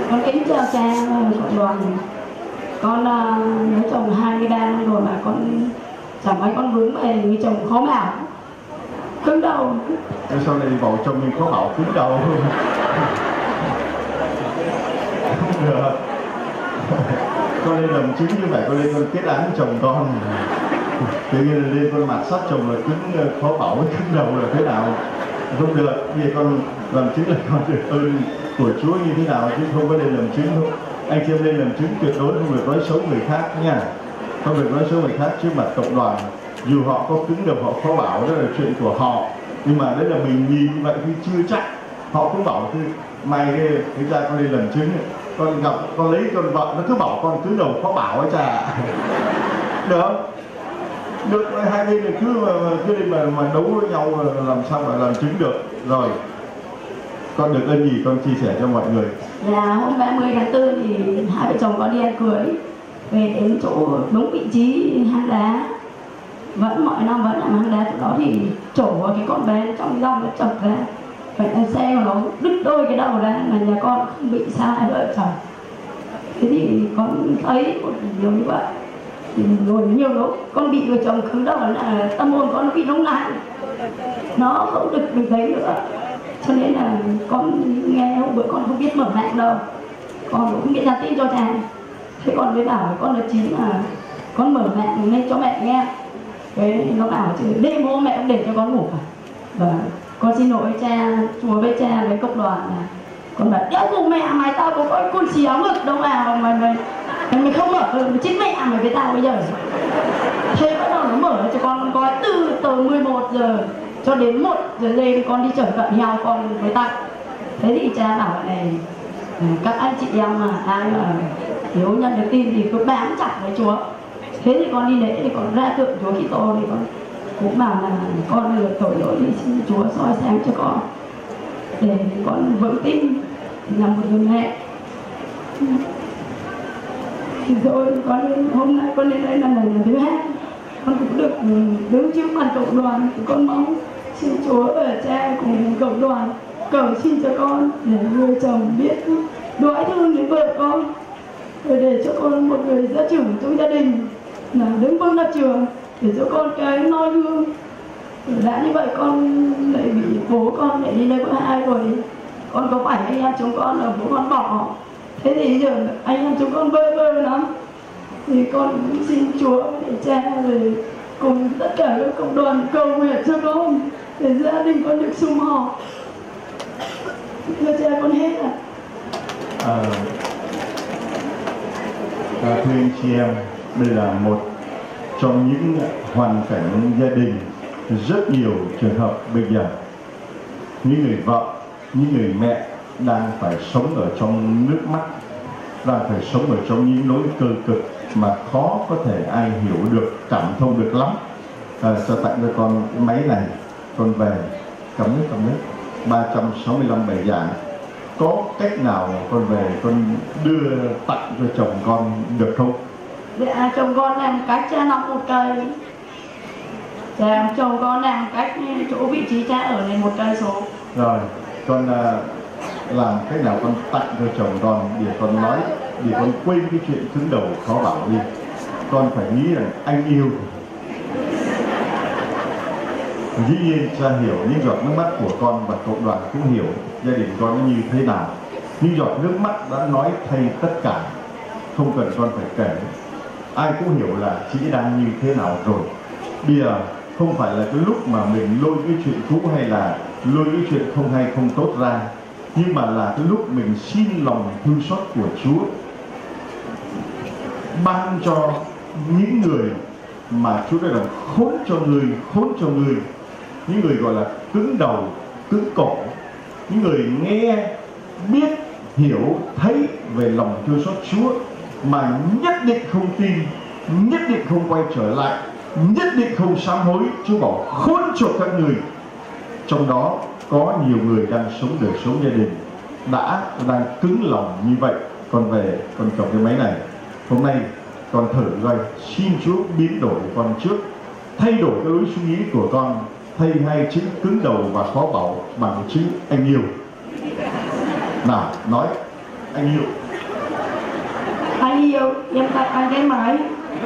Con kính chào cha cộng đoàn. Con lấy chồng 23 năm rồi mà con chẳng mấy con vướng về người chồng khó bảo, cứng đầu. Thế sau này vợ chồng mình khó bảo cứng đầu không được. Con lên làm chứng như vậy, con lên con kết án chồng con. Tự nhiên là lên con mặt sát chồng là cứng, khó bảo với cứng đầu là thế nào không được. Vì con làm chứng là con được ơn của Chúa như thế nào, chứ không có lên làm chứng đâu. Anh chị em lên làm chứng tuyệt đối không được nói xấu người khác nha, không được nói xấu người khác trước mặt cộng đoàn. Dù họ có cứng đầu, họ khó bảo, đó là chuyện của họ, nhưng mà đấy là mình nhìn như vậy thì chưa chắc. Họ cũng bảo thì mai cái ra con đi làm chứng, con gặp con lấy con vợ nó cứ bảo con cứng đầu khó bảo ấy cha. Được không? Được, hai bên thì cứ đi mà đấu với nhau làm sao mà làm chứng được. Rồi con được ơn gì con chia sẻ cho mọi người. Là hôm 30 tháng 4 thì hai vợ chồng con đi ăn cưới, về đến chỗ đúng vị trí hang đá, vẫn mọi năm vẫn làm hang đá chỗ đó thì trổ cái con bé trong rong nó chọc ra, vậy là xe của nó đứt đôi cái đầu ra, mà nhà con không bị sao hai vợ chồng. Thế thì con thấy một điều như vậy thì rồi nhiều lúc con bị vợ chồng cứng đầu là tâm hồn con nó bị nóng nặng, nó không được thấy nữa, cho nên là con nghe hôm bữa con không biết mở mạng đâu, con cũng không biết nhắn tin cho cha. Thế con mới bảo với con là Chín là con mở mạng lên cho mẹ nghe. Thế nó bảo chứ đêm hôm mẹ cũng để cho con ngủ à. Và con xin lỗi cha, Chúa với cha với cộng đoàn là con bảo đéo cùng mẹ mày, tao có coi con xéo ngực đâu mà mày không mở, mày chết mẹ mày với tao bây giờ. Thế bắt đầu nó mở cho con coi từ 11 giờ cho đến 1 giờ đêm con đi chở cận heo con mới tặng. Thế thì cha bảo này, các anh chị em mà ai mà nếu nhận được tin thì cứ bám chặt với Chúa. Thế thì con đi lễ thì con ra tượng Chúa Kitô thì con cũng bảo là con được tội lỗi thì xin Chúa soi sáng cho con để con vững tin là một người mẹ. Thì rồi con hôm nay con lên đây là lần thứ 2, con cũng được đứng trước mặt cộng đoàn. Con mong xin Chúa và cha cùng cộng đoàn cầu xin cho con để người chồng biết đói thương đến vợ con, rồi để cho con một người gia trưởng trong gia đình là đứng vững lập trường để cho con cái noi gương. Đã như vậy con lại bị bố con lại đi lấy vợ hai rồi, con có phải anh em chúng con là bố con bỏ. Thế thì giờ anh em chúng con bơ vơ lắm, thì con cũng xin Chúa để cha rồi cùng tất cả các cộng đoàn cầu nguyện cho con để gia đình con được sum họp. Thưa cha con hết ạ. Thưa anh chị em, đây là một trong những hoàn cảnh gia đình rất nhiều trường hợp bây giờ. Những người vợ, những người mẹ đang phải sống ở trong nước mắt, đang phải sống ở trong những nỗi cơ cực mà khó có thể ai hiểu được, cảm thông được lắm. Cho tặng cho con cái máy này, con về cầm nước 365 bài giảng. Có cách nào con về con đưa tặng cho chồng con được không? Dạ, chồng con làm cách cha nọc một cây. Dạ, chồng con làm cách chỗ vị trí cha ở này 1 cây số. Rồi, con làm cách nào con tặng cho chồng con để con nói, để con quên cái chuyện cứng đầu khó bảo đi. Con phải nghĩ rằng anh yêu. Dĩ nhiên cha hiểu những giọt nước mắt của con và cộng đoàn cũng hiểu gia đình con nó như thế nào. Những giọt nước mắt đã nói thay tất cả, không cần con phải kể. Ai cũng hiểu là chị đang như thế nào rồi. Bây giờ không phải là cái lúc mà mình lôi cái chuyện cũ hay là lôi cái chuyện không hay không tốt ra, nhưng mà là cái lúc mình xin lòng thương xót của Chúa ban cho những người mà Chúa đã làm khốn cho người, những người gọi là cứng đầu, cứng cổ, những người nghe, biết, hiểu, thấy về lòng thương xót Chúa mà nhất định không tin, nhất định không quay trở lại, nhất định không sám hối. Chúa bảo khốn cho các người. Trong đó có nhiều người đang sống đời sống gia đình đang cứng lòng như vậy. Con về con cầm cái máy này, hôm nay con thử coi, xin Chúa biến đổi con trước, thay đổi cái lối suy nghĩ của con, thay hai chữ cứng đầu và khó bảo bằng chữ anh yêu. Nào nói anh yêu. Anh yêu, em tặng anh cái máy.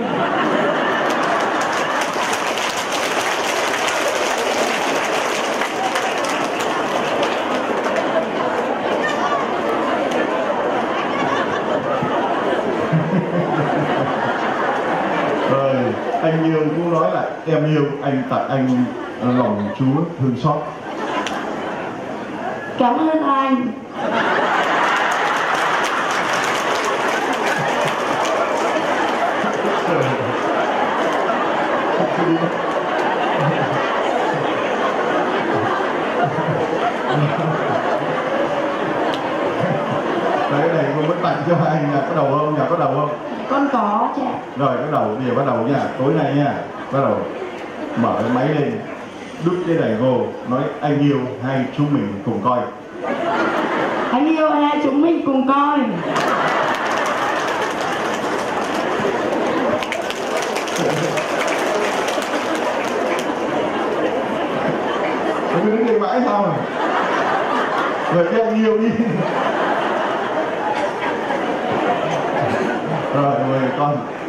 Rồi anh yêu cũng nói lại em yêu, anh tặng anh lòng Chúa thương xót. Cảm ơn anh. Đấy, cái này con muốn tặng cho anh nhà có đầu không? Nhà có đầu không? Con có chị ạ. Rồi bắt đầu, bây giờ bắt đầu nha, tối nay nha, bắt đầu mở cái máy lên, đút cái này vô, nói anh yêu hai chúng mình cùng coi. Anh yêu hai chúng mình cùng coi. Không biết đứng đây mãi sao rồi. Rồi cái anh yêu đi. Rồi mời con.